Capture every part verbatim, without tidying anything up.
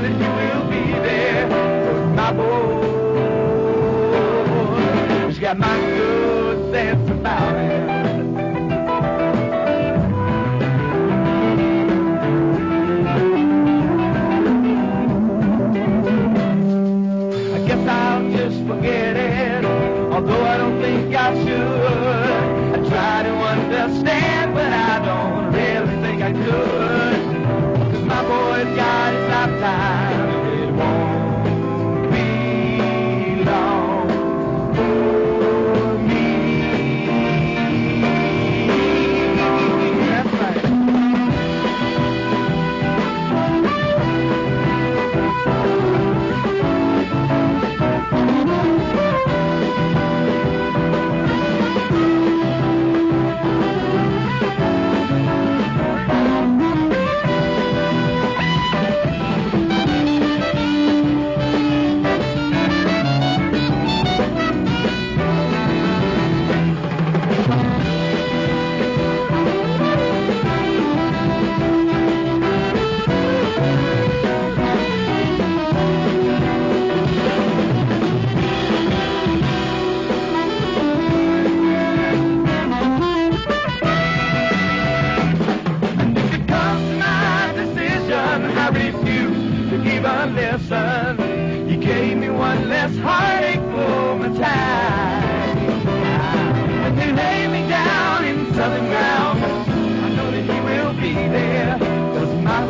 that he will be there. 'Cause my boy, he's got my good sense about him. I'll just forget it, although I don't think I should. I try to understand, but I don't really think I could. 'Cause my boy's got his lifetime, it won't be long for me. That's right. Listen, you gave me one less heartache for my time. When they lay me down in southern ground, I know that he will be there. 'Cause my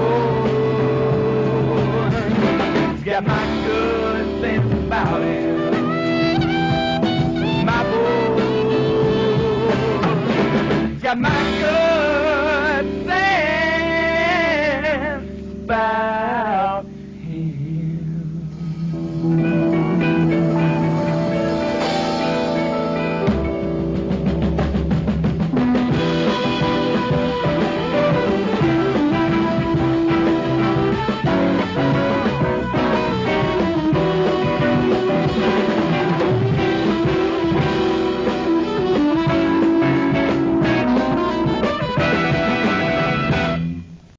boy, he's got my good sense about him. My boy, he's got my good